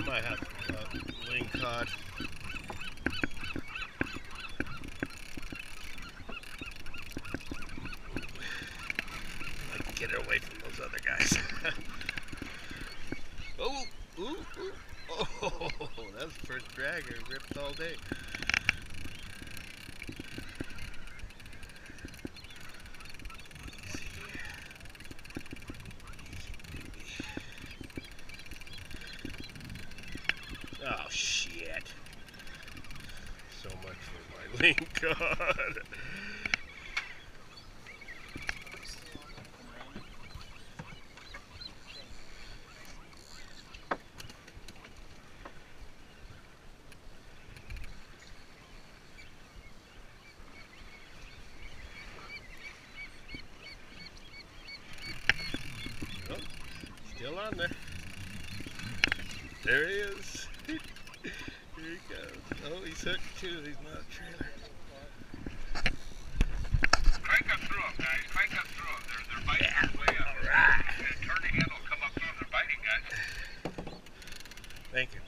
might have lingcod. Like get it away from those other guys. Oh, ooh, ooh. Oh, that's the first dragger ripped all day. Oh shit. So much for my lingcod. Oh, still on there. There he is. Here he goes. Oh, he's hooked too. He's not a trailer. Crank up through them, guys. Crank up through them. They're biting their way up. All right. Turn the handle, come up through them. They're biting, guys. Thank you.